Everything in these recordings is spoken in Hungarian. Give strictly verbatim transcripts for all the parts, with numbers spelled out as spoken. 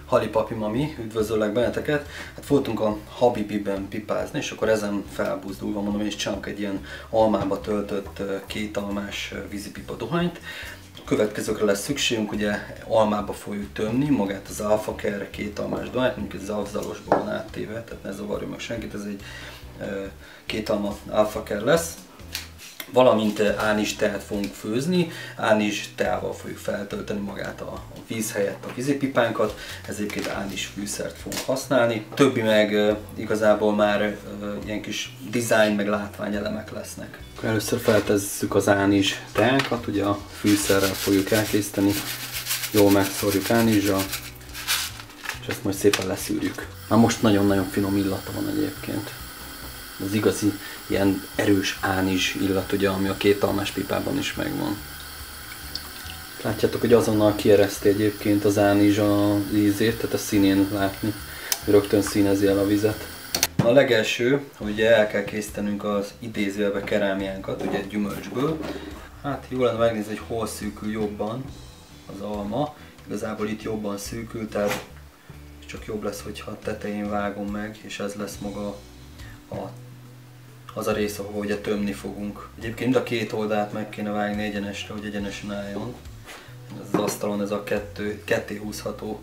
Halipapi mami, üdvözöllek benneteket. Hát voltunk a Habibiben pipázni, és akkor ezen felbuzdulva mondom, és csinálok egy ilyen almába töltött két almás vízipipa dohányt. A következőkre lesz szükségünk, ugye almába fogjuk tömni magát az alfakerre két almás dohányt, mondjuk ez zavzalosba van áttéve, tehát ne zavarjon meg senkit, ez egy két alma alfaker lesz. Valamint ánizs teát fogunk főzni, ánizs teával fogjuk feltölteni magát a víz helyett a vízipipánkat, ezért ánizs fűszert fogunk használni. Többi meg igazából már ilyen kis design meg látványelemek lesznek. Először feltesszük az ánizs teánkat, ugye a fűszerrel fogjuk elkészíteni, jól megszórjuk ánizsal, és ezt majd szépen leszűrjük. Már most nagyon-nagyon finom illata van egyébként. Az igazi ilyen erős ánizs illat, ugye, ami a két almás pipában is megvan. Látjátok, hogy azonnal kiereszti egyébként az ánizs a ízét, tehát a színén látni, hogy rögtön színezi el a vizet. A legelső, hogy el kell készítenünk az idézőjelbe kerámiánkat, ugye gyümölcsből. Hát jó lenne megnézni, hogy hol szűkül jobban az alma. Igazából itt jobban szűkül, tehát csak jobb lesz, hogyha a tetején vágom meg, és ez lesz maga a az a rész, ahol ugye tömni fogunk. Egyébként mind a két oldalt meg kéne vágni egyenesre, hogy egyenesen álljon. Ez az asztalon ez a kettő, ketté húzható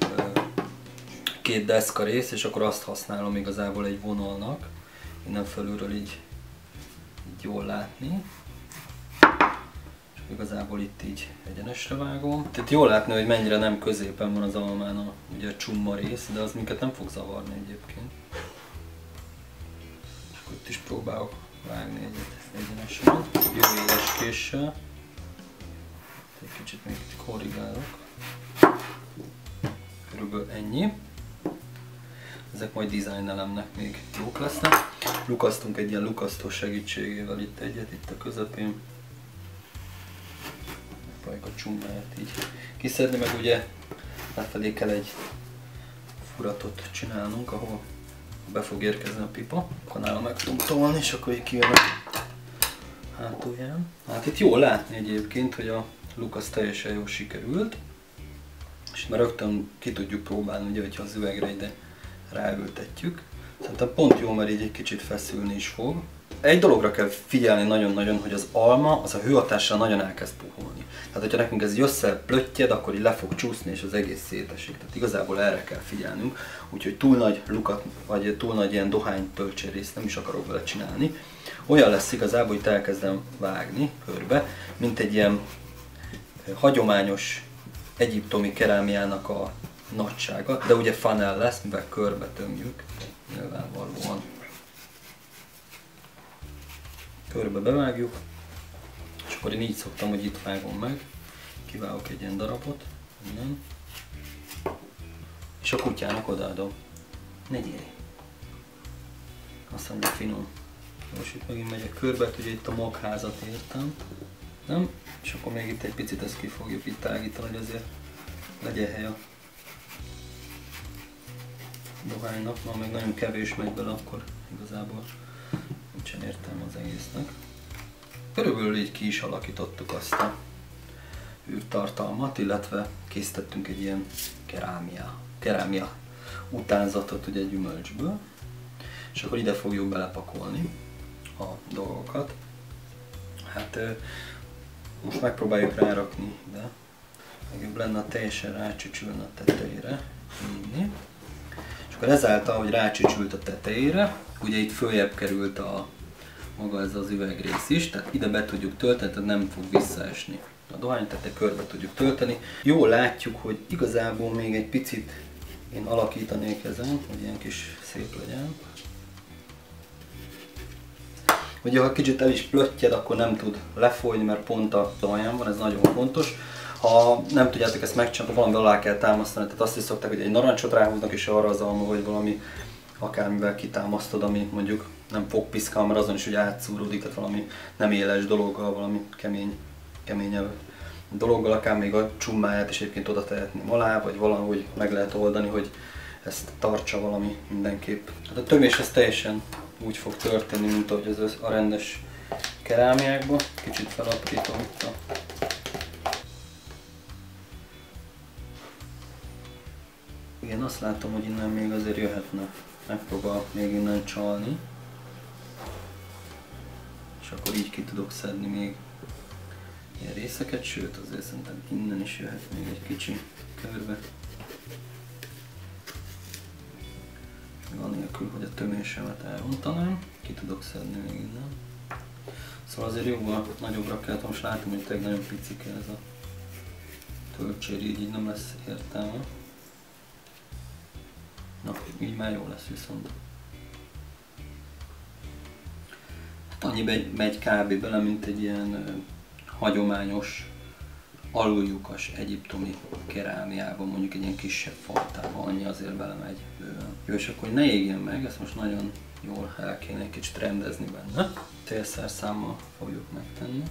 két deszka rész, és akkor azt használom igazából egy vonalnak. Innen felülről így, így jól látni. És igazából itt így egyenesre vágom. Tehát jól látni, hogy mennyire nem középen van az almán a, ugye a csumma rész, de az minket nem fog zavarni egyébként. Itt is próbálok vágni egyet egyenesen, jó éles késsel. Egy kicsit még itt korrigálok. Körülbelül ennyi. Ezek majd design elemnek még jók lesznek. Lukasztunk egy ilyen lukasztó segítségével itt egyet, itt a közepén. Próbáljuk a csummáját így kiszedni, meg ugye lefelé kell egy furatot csinálnunk, ahol be fog érkezni a pipa, akkor nála meg tudunk tolni, és akkor így kijön a hátulján. Hát itt jól látni egyébként, hogy a lukasz teljesen jól sikerült, és már rögtön ki tudjuk próbálni, ugye, hogyha az üvegre ide ráültetjük. Szerintem pont jó, mert így egy kicsit feszülni is fog. Egy dologra kell figyelni nagyon-nagyon, hogy az alma az a hőhatással nagyon elkezd puhulni. Tehát, hogyha nekünk ez így összeplöttyed, akkor így le fog csúszni, és az egész szétesik. Tehát igazából erre kell figyelnünk. Úgyhogy túl nagy lukat, vagy túl nagy ilyen dohány töltsérészt nem is akarok vele csinálni. Olyan lesz igazából, hogy elkezdem vágni körbe, mint egy ilyen hagyományos egyiptomi kerámiának a nagysága, de ugye funnel lesz, mivel körbe tömjük, nyilvánvalóan. Körbe bevágjuk, és akkor én így szoktam, hogy itt vágom meg, kivágok egy ilyen darabot, innen, és a kutyának odaadom. Ne gyere! Azt mondja, finom. Most itt megint megyek körbe, ugye itt a magházat értem, nem? És akkor még itt egy picit ezt ki fogjuk itt tágítani, hogy azért legyen hely a dohánynak, ma meg nagyon kevés megy bele, akkor igazából nincsen értelme az egésznek. Körülbelül így ki is alakítottuk azt a űrtartalmat, illetve készítettünk egy ilyen kerámia, kerámia utánzatot ugye gyümölcsből. És akkor ide fogjuk belepakolni a dolgokat. Hát most megpróbáljuk rárakni ide. Legjobb lenne, a teljesen rácsücsülne a tetejére. Így. És akkor ezáltal, hogy rácsücsült a tetejére, ugye itt följebb került a maga ez az üvegrész is, tehát ide be tudjuk tölteni, tehát nem fog visszaesni a dohány, tehát körbe tudjuk tölteni. Jól látjuk, hogy igazából még egy picit én alakítanék ezen, hogy ilyen kis szép legyen. Ugye ha kicsit el is plöttyed, akkor nem tud lefolyni, mert pont a alján van, ez nagyon fontos. Ha nem tudjátok ezt megcsinálni, valami alá kell támasztani, tehát azt is szokták, hogy egy narancsot ráhúznak, és arra az alma, vagy valami akármivel kitámasztod, ami mondjuk nem fog piszkál, mert azon is hogy átszúródik, tehát valami nem éles dologgal, valami kemény, keményebb dologgal, akár még a csummáját is egyébként oda tehetném alá, vagy valahogy meg lehet oldani, hogy ezt tartsa valami mindenképp. Hát a tömés ez teljesen úgy fog történni, mint ahogy az a rendes kerámiákban. Kicsit felaprítom itt a Igen, azt látom, hogy innen még azért jöhetne. Megpróbál még innen csalni. És akkor így ki tudok szedni még ilyen részeket, sőt azért szerintem innen is jöhet még egy kicsi körbe. Anélkül, hogy a tömésemet elrontanám, ki tudok szedni még innen. Szóval azért jóval nagyobbra kell, most látom, hogy tényleg nagyon picike ez a töltsér, így, így nem lesz értelme. Na, így már jó lesz viszont. Hát annyi megy, megy kb. Bele, mint egy ilyen ö, hagyományos, alullyukas egyiptomi kerámiában, mondjuk egy ilyen kisebb fajtában, annyi azért belemegy bőven. Jó, és akkor ne égjen meg, ezt most nagyon jól el kéne egy kicsit rendezni benne. Célszerszámmal fogjuk megtenni.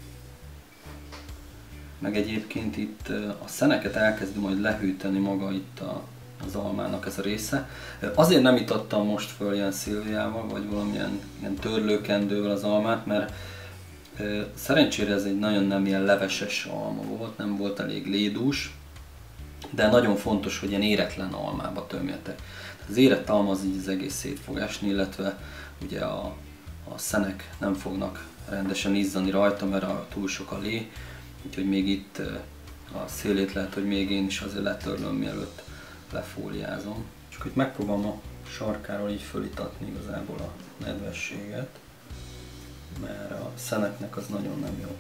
Meg egyébként itt a szeneket elkezdi majd lehűteni maga itt a, az almának ez a része. Azért nem itattam most föl ilyen szilviával, vagy valamilyen ilyen törlőkendővel az almát, mert szerencsére ez egy nagyon nem ilyen leveses alma volt, nem volt elég lédús, de nagyon fontos, hogy ilyen éretlen almába tömjetek. Az érett alma az így az egész szét fog esni, illetve ugye a, a szenek nem fognak rendesen izzani rajta, mert a, túl sok a lé, úgyhogy még itt a szélét lehet, hogy még én is azért letörlöm, mielőtt lefóliázom. Csak hogy megpróbálom a sarkáról így fölitatni igazából a nedvességet, mert a szeneknek az nagyon nem jó.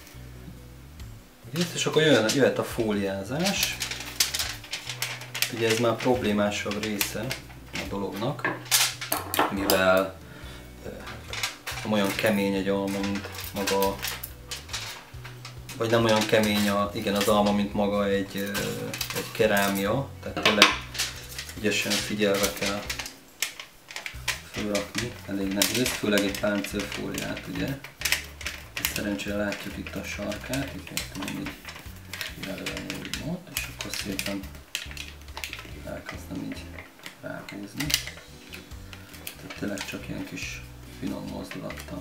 És akkor jöhet a fóliázás. Ugye ez már problémásabb része a dolognak, mivel nem olyan kemény egy alma, mint maga, vagy nem olyan kemény a, igen, az alma, mint maga egy, egy kerámia, tehát tényleg ügyesen figyelve kell fölrakni, elég nehéz, főleg egy páncélfóliát, ugye. Szerencsére látjuk itt a sarkát, itt még így elővenni úgy, és akkor szépen elkezdem így ráhúzni. Tehát tényleg csak ilyen kis finom mozdulattal.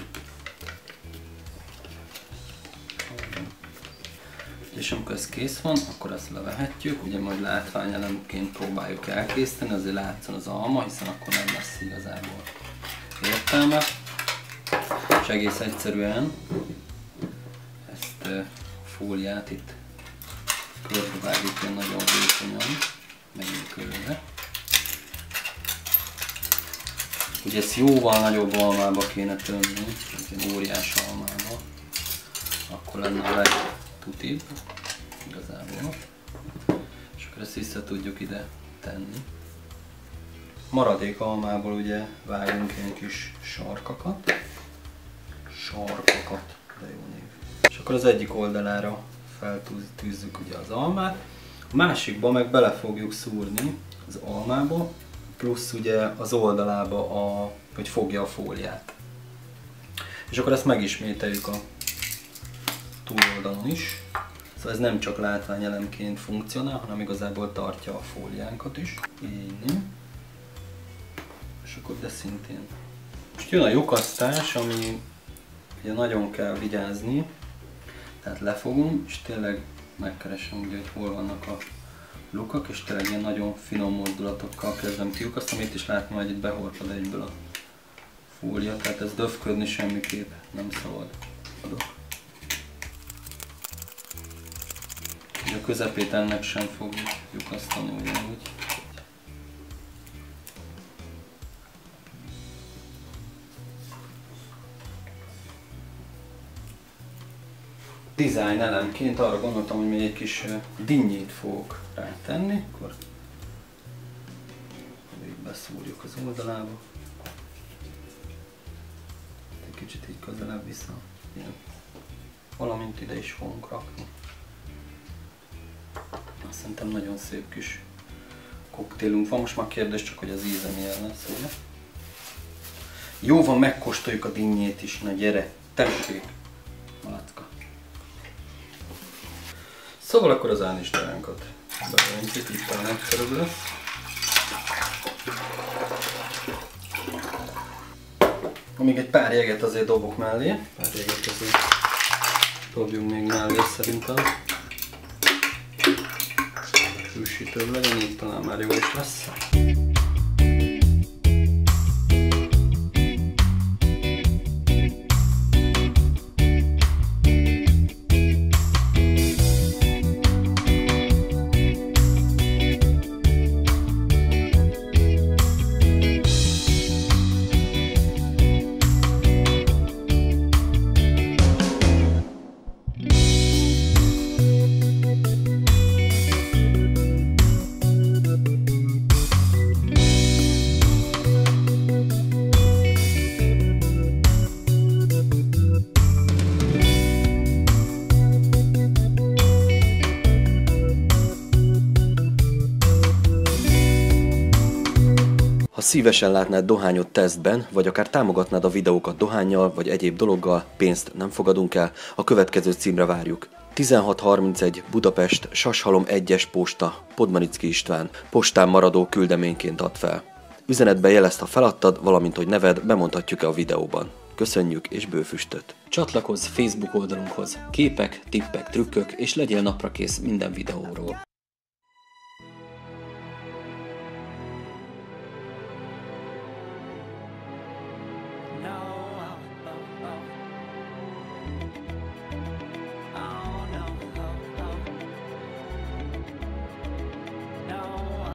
És amikor ez kész van, akkor ezt levehetjük, ugye majd látványelemként próbáljuk elkészíteni, azért látszon az alma, hiszen akkor nem lesz igazából értelme. És egész egyszerűen ezt a fóliát itt körbevágjuk ilyen nagyon vékonyan, megint körbe. Ugye ezt jóval nagyobb almába kéne tömni, egy óriás almába, akkor lenne a legtutibb igazából. És akkor ezt vissza tudjuk ide tenni. Maradék almából ugye vágunk ilyen kis sarkakat. Sarkakat, de jó név. És akkor az egyik oldalára feltűzzük ugye az almát, a másikba meg bele fogjuk szúrni az almába, plusz ugye az oldalába, a, hogy fogja a fóliát. És akkor ezt megismételjük a túloldalon is. Szóval ez nem csak látványelemként funkcionál, hanem igazából tartja a fóliánkat is. Így. És akkor de szintén. Most jön a lyukasztás, ami ugye nagyon kell vigyázni, tehát lefogom, és tényleg megkeresem, ugye, hogy hol vannak a lukak, és tényleg ilyen nagyon finom mozdulatokkal kezdem kiukasztani, itt is látom, hogy itt behorpad egyből a fólia, tehát ez döfködni semmiképp nem szabad. Adok. Ugye a közepét ennek sem fogjuk lyukasztani ugyanúgy. Design elemként arra gondoltam, hogy még egy kis dinnyét fogok rátenni, akkor így beszúrjuk az oldalába. Egy kicsit így közelebb vissza. Ilyen. Valamint ide is fogunk rakni. Azt szerintem nagyon szép kis koktélunk van. Most már kérdés csak, hogy az íze milyen lesz, ugye? Jó van, megkóstoljuk a dinnyét is. Na gyere, tessék! Malacka. Szóval akkor az ánistálánkat beöntjük, itt talán egyszerűbb lesz. Még egy pár jeget azért dobok mellé, pár jeget azért dobjunk még mellé szerintem. erősítőbb legyen, így talán már jó is lesz. Ha szívesen látnád dohányot tesztben, vagy akár támogatnád a videókat dohánnyal, vagy egyéb dologgal, pénzt nem fogadunk el, a következő címre várjuk. tizenhat harmincegy Budapest, Sashalom egyes posta, Podmanicki István, postán maradó küldeményként ad fel. Üzenetben jelezd, ha feladtad, valamint hogy neved, bemondhatjuk-e a videóban. Köszönjük és bőfüstöt! Csatlakozz Facebook oldalunkhoz, képek, tippek, trükkök és legyél naprakész minden videóról.